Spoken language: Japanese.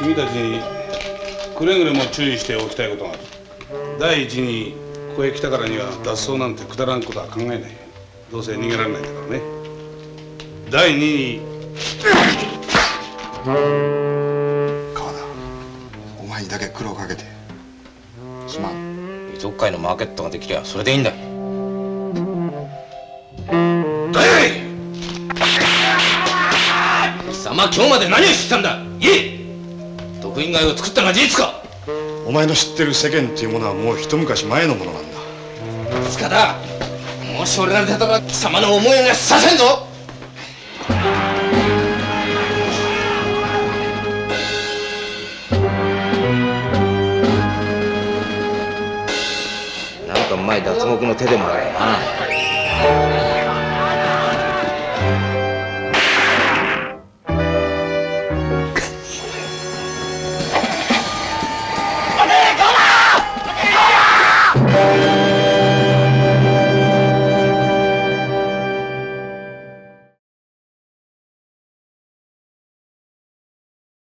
君たちにくれぐれも注意しておきたいことがある。第一にここへ来たからには脱走なんてくだらんことは考えない。どうせ逃げられないんだからね。第二に川田、お前にだけ苦労かけてすまん。 遺族会のマーケットができりゃそれでいいんだよ。貴様今日まで何をしてたんだ。言え。毒以外を作ったのは事実か。 お前の知ってる世間っていうものはもう一昔前のものなんだ。 塚田、もし俺が出たら貴様の思いがさせんぞ。なんかうまい脱獄の手でもあるよな。